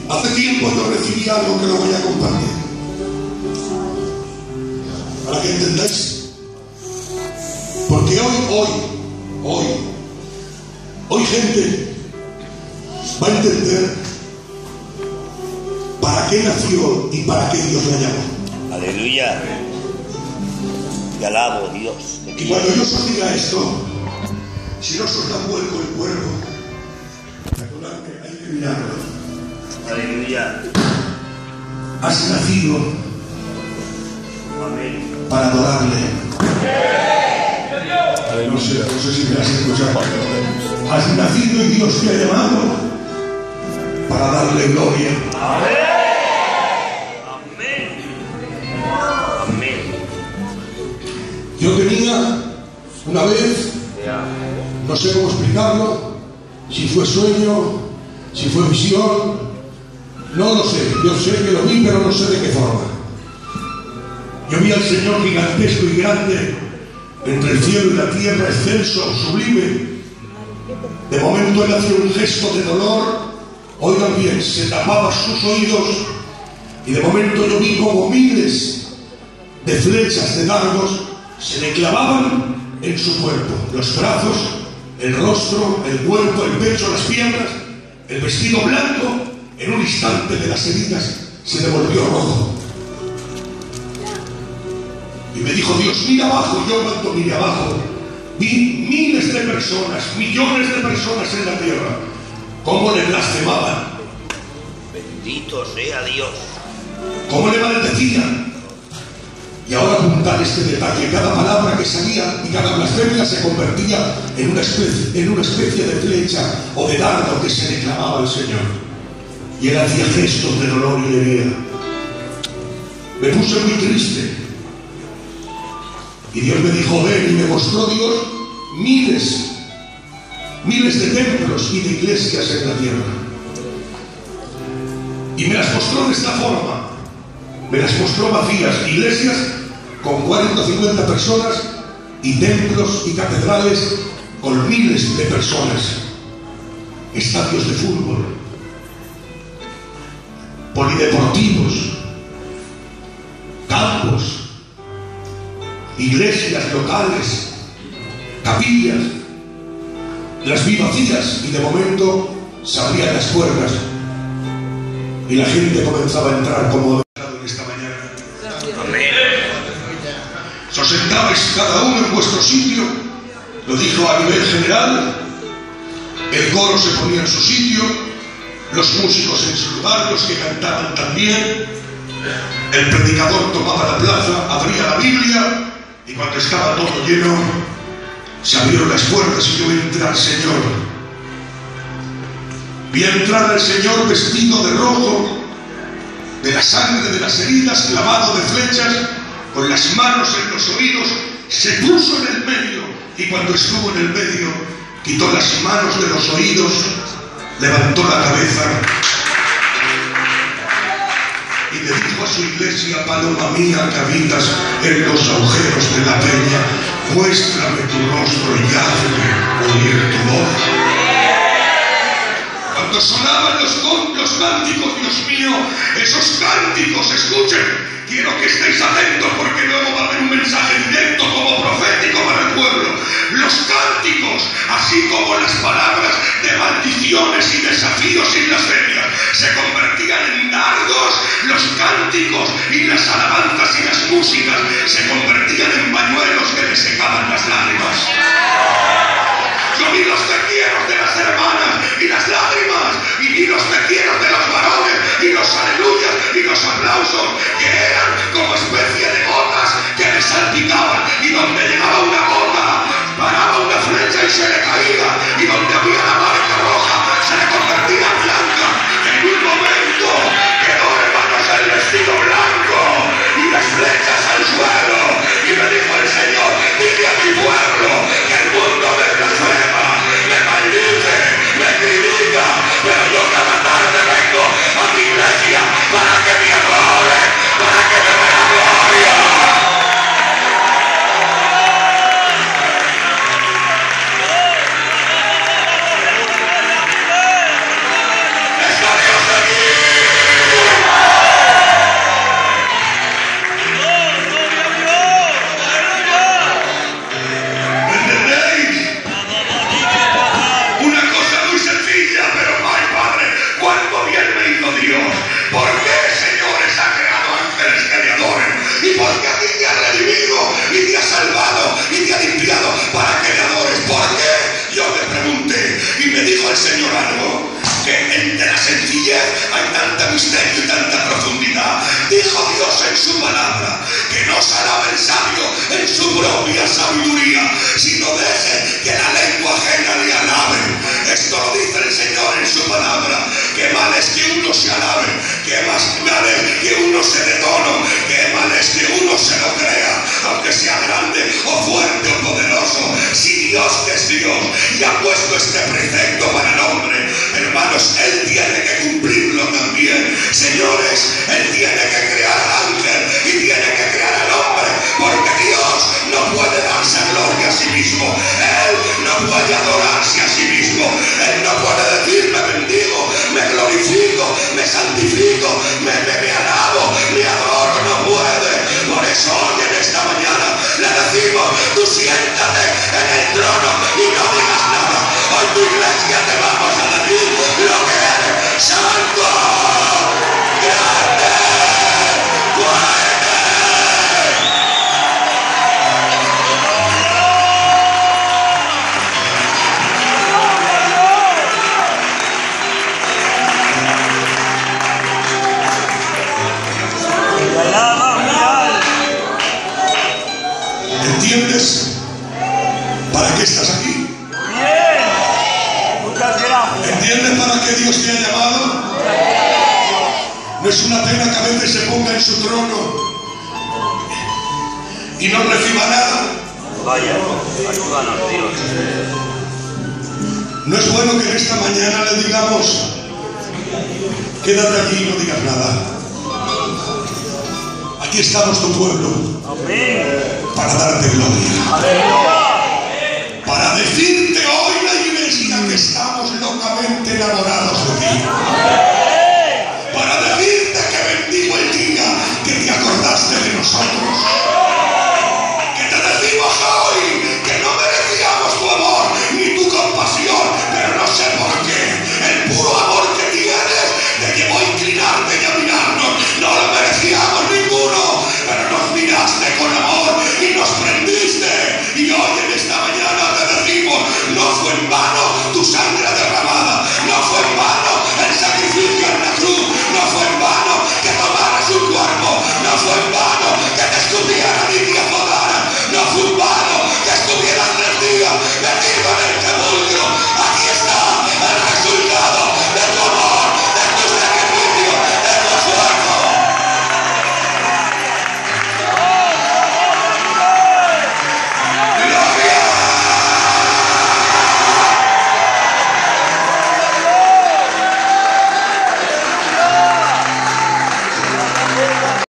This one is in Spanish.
Hace tiempo yo recibí algo que lo voy a compartir, para que entendáis. Porque hoy gente va a entender para qué nació y para qué Dios la llamó. Aleluya. Te alabo, Dios. Y cuando yo os diga esto, si no os da vuelco el cuerpo, recordad que hay que mirarlo. Aleluya. Has nacido Amén. para adorarle. No sé si me has escuchado. Has nacido y Dios te ha llamado para darle gloria. Amén. Amén. Yo tenía una vez, no sé cómo explicarlo, si fue sueño, si fue visión, no lo sé. Yo sé que lo vi, pero no sé de qué forma. Yo vi al Señor gigantesco y grande entre el cielo y la tierra, excelso, sublime. De momento él hacía un gesto de dolor, oigan bien, se tapaba sus oídos, y de momento yo vi como miles de flechas, de dardos, se le clavaban en su cuerpo, los brazos, el rostro, el cuerpo, el pecho, las piernas, el vestido blanco. En un instante de las heridas se le volvió rojo. Y me dijo Dios, mira abajo. Y yo cuando miré abajo, vi miles de personas, millones de personas en la tierra, cómo le blasfemaban, Bendito sea Dios. cómo le maldecían. Y ahora apuntar este detalle: cada palabra que salía y cada blasfemia se convertía en una especie de flecha o de dardo que se le clavaba al Señor. Y él hacía gestos de dolor y de vida. Me puse muy triste. Y Dios me dijo, ven, y me mostró Dios miles de templos y de iglesias en la tierra. Y me las mostró de esta forma. Me las mostró vacías, iglesias con 40 o 50 personas y templos y catedrales con miles de personas. Estadios de fútbol, polideportivos, campos, iglesias locales, capillas. Las vi vacías y de momento se abrían las puertas y la gente comenzaba a entrar como en esta mañana. Amén. Os sentabais cada uno en vuestro sitio, lo dijo a nivel general, el coro se ponía en su sitio, los músicos en su lugar, los que cantaban también, el predicador tomaba la plaza, abría la Biblia, y cuando estaba todo lleno, se abrieron las puertas y yo vi entrar al Señor. Vi entrar al Señor vestido de rojo, de la sangre de las heridas, clavado de flechas, con las manos en los oídos, se puso en el medio, y cuando estuvo en el medio, quitó las manos de los oídos, levantó la cabeza y le dijo a su iglesia, paloma mía que habitas en los agujeros de la peña, muéstrame tu rostro y hazme oír tu voz. Cuando sonaban los cánticos, Dios mío, esos cánticos, escuchen, quiero que estéis atentos porque luego va a haber un mensaje directo como profético para el pueblo. Los cánticos, así como las palabras de maldiciones y desafíos y blasfemias, se convertían en dardos. Los cánticos y las alabanzas y las músicas se convertían en pañuelos que le secaban las lágrimas. Yo vi los te quieros de las hermanas y las lágrimas, y vi los te quieros de los varones y los aleluyas y los aplausos, que eran como especie de gotas que le salpicaban, y donde llegaba una gota paraba una flecha y se le caía, y donde había la marca roja se le convertía en blanca. En un momento quedó, hermanos, el vestido blanco y las flechas al suelo, porque a ti te ha redimido y te ha salvado y te ha limpiado para que le adores. ¿Por qué? Yo me pregunté y me dijo el Señor algo, que entre la sencillez hay tanta misterio y tanta profundidad. Dijo Dios en su palabra que no se alabe el sabio en su propia sabiduría, sino deje que la lengua ajena le alabe. Esto lo dice el Señor en su palabra, que mal es que uno se alabe, que más mal es que uno se dé tono, que mal es que uno se lo crea, aunque sea grande o fuerte o poderoso. Si Dios es Dios y ha puesto este precepto para el hombre, hermanos, Él tiene que cumplirlo también. Señores, Él tiene que crear al ángel y tiene que crear al hombre, porque Dios no puede darse gloria a sí mismo. Él no puede adorarse a sí mismo. Él no puede decir me bendigo, me glorifico, me santifico, me alabo, me adoro. No puede. Por eso hoy en esta mañana le decimos, tú siéntate en el trono y no digas nada. Hoy tu iglesia te vamos a decir lo que eres: santo, grande, fuerte. ¿Entiendes para qué estás aquí? ¿Entiendes para qué Dios te ha llamado? No es una pena que a veces se ponga en su trono y no reciba nada. Vaya, ayúdanos, Dios. No es bueno que en esta mañana le digamos, quédate aquí y no digas nada. Aquí estamos tu pueblo. Amén. Para darte gloria. Aleluya. Para decirte hoy la iglesia que estamos locamente enamorados